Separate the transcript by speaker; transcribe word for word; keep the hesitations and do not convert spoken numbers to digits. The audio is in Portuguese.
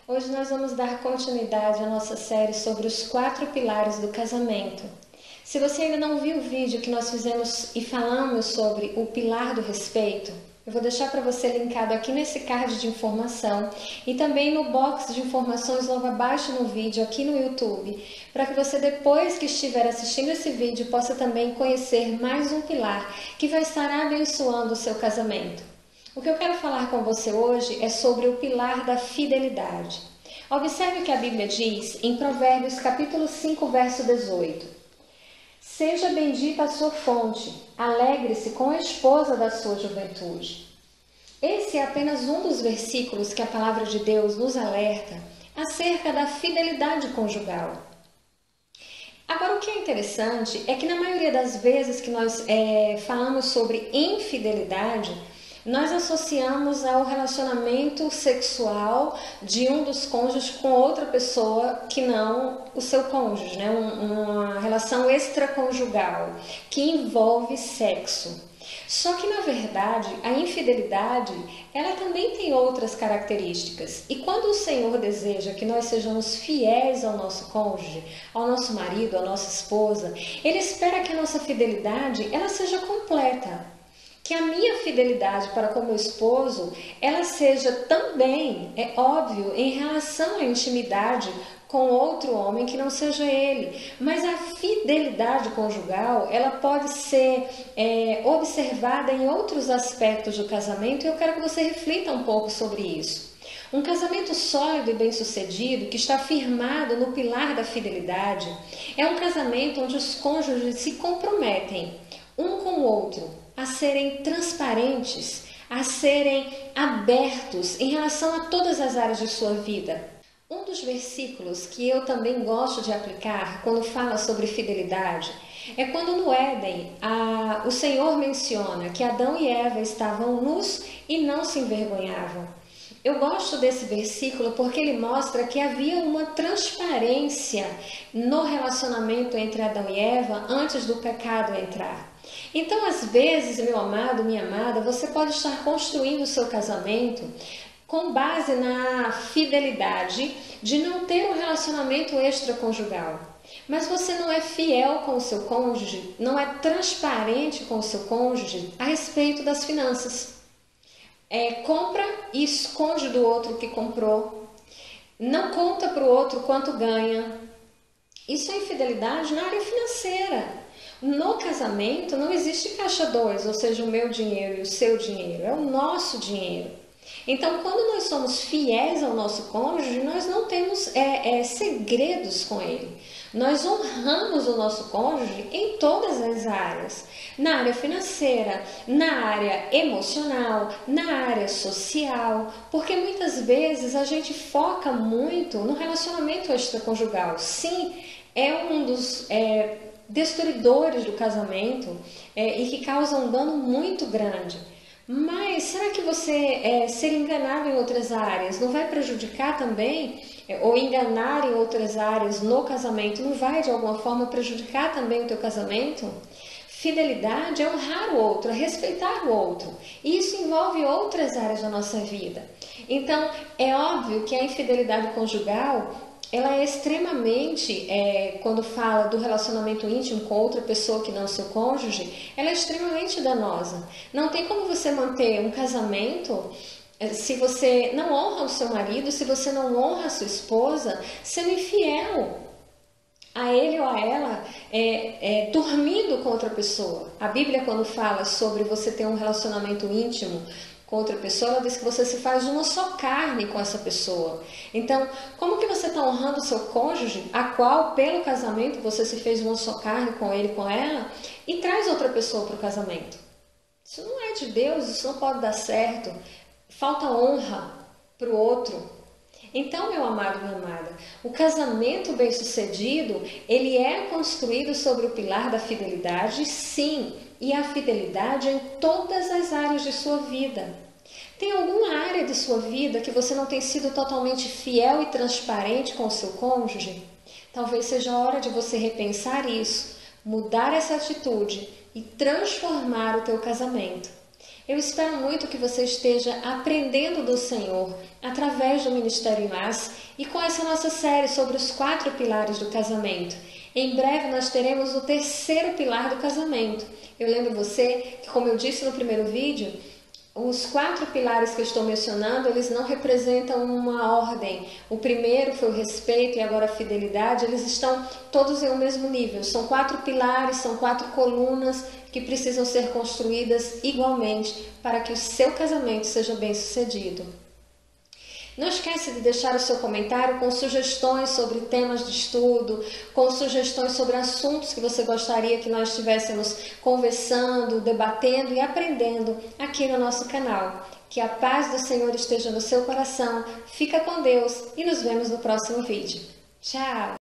Speaker 1: Hoje nós vamos dar continuidade à nossa série sobre os quatro pilares do casamento. Se você ainda não viu o vídeo que nós fizemos e falamos sobre o pilar do respeito, eu vou deixar para você linkado aqui nesse card de informação e também no box de informações logo abaixo no vídeo aqui no YouTube, para que você depois que estiver assistindo esse vídeo possa também conhecer mais um pilar que vai estar abençoando o seu casamento. O que eu quero falar com você hoje é sobre o pilar da fidelidade. Observe o que a Bíblia diz em Provérbios capítulo cinco, verso dezoito. Seja bendita a sua fonte, alegre-se com a esposa da sua juventude. Esse é apenas um dos versículos que a palavra de Deus nos alerta acerca da fidelidade conjugal. Agora, o que é interessante é que na maioria das vezes que nós é, falamos sobre infidelidade, nós associamos ao relacionamento sexual de um dos cônjuges com outra pessoa que não o seu cônjuge, né? Uma relação extraconjugal que envolve sexo. Só que, na verdade, a infidelidade, ela também tem outras características. E quando o Senhor deseja que nós sejamos fiéis ao nosso cônjuge, ao nosso marido, à nossa esposa, Ele espera que a nossa fidelidade ela seja completa. Que a minha fidelidade para com meu esposo, ela seja também, é óbvio, em relação à intimidade com outro homem que não seja ele. Mas a fidelidade conjugal, ela pode ser é, observada em outros aspectos do casamento e eu quero que você reflita um pouco sobre isso. Um casamento sólido e bem-sucedido, que está firmado no pilar da fidelidade, é um casamento onde os cônjuges se comprometem um com o outro, a serem transparentes, a serem abertos em relação a todas as áreas de sua vida. Um dos versículos que eu também gosto de aplicar quando fala sobre fidelidade é quando no Éden a, o Senhor menciona que Adão e Eva estavam nus e não se envergonhavam. Eu gosto desse versículo porque ele mostra que havia uma transparência no relacionamento entre Adão e Eva antes do pecado entrar. Então, às vezes, meu amado, minha amada, você pode estar construindo o seu casamento com base na fidelidade de não ter um relacionamento extraconjugal. Mas você não é fiel com o seu cônjuge, não é transparente com o seu cônjuge a respeito das finanças. É, compra e esconde do outro o que comprou. Não conta para o outro quanto ganha. Isso é infidelidade na área financeira. No casamento não existe caixa dois, ou seja, o meu dinheiro e o seu dinheiro, é o nosso dinheiro. Então, quando nós somos fiéis ao nosso cônjuge, nós não temos é, é, segredos com ele. Nós honramos o nosso cônjuge em todas as áreas. Na área financeira, na área emocional, na área social. Porque muitas vezes a gente foca muito no relacionamento extraconjugal. Sim, é um dos... É, destruidores do casamento é, e que causam um dano muito grande. Mas será que você é, ser enganado em outras áreas não vai prejudicar também? É, ou enganar em outras áreas no casamento não vai de alguma forma prejudicar também o teu casamento? Fidelidade é honrar o outro, é respeitar o outro. E isso envolve outras áreas da nossa vida. Então, é óbvio que a infidelidade conjugal ela é extremamente, é, quando fala do relacionamento íntimo com outra pessoa que não seu cônjuge, ela é extremamente danosa. Não tem como você manter um casamento se você não honra o seu marido, se você não honra a sua esposa, sendo infiel a ele ou a ela, é, é, dormindo com outra pessoa. A Bíblia, quando fala sobre você ter um relacionamento íntimo com outra pessoa, ela diz que você se faz uma só carne com essa pessoa. Então, como que você está honrando o seu cônjuge, a qual, pelo casamento, você se fez uma só carne com ele, com ela, e traz outra pessoa para o casamento? Isso não é de Deus, isso não pode dar certo. Falta honra para o outro. Então, meu amado, minha amada, o casamento bem-sucedido, ele é construído sobre o pilar da fidelidade, sim, e a fidelidade em todas as áreas de sua vida. Tem alguma área de sua vida que você não tem sido totalmente fiel e transparente com o seu cônjuge? Talvez seja a hora de você repensar isso, mudar essa atitude e transformar o teu casamento. Eu espero muito que você esteja aprendendo do Senhor através do Ministério Imás e com essa nossa série sobre os quatro pilares do casamento. Em breve nós teremos o terceiro pilar do casamento. Eu lembro você que, como eu disse no primeiro vídeo, os quatro pilares que eu estou mencionando, eles não representam uma ordem. O primeiro foi o respeito e agora a fidelidade. Eles estão todos em um mesmo nível. São quatro pilares, são quatro colunas que precisam ser construídas igualmente para que o seu casamento seja bem sucedido. Não esqueça de deixar o seu comentário com sugestões sobre temas de estudo, com sugestões sobre assuntos que você gostaria que nós estivéssemos conversando, debatendo e aprendendo aqui no nosso canal. Que a paz do Senhor esteja no seu coração, fica com Deus e nos vemos no próximo vídeo. Tchau!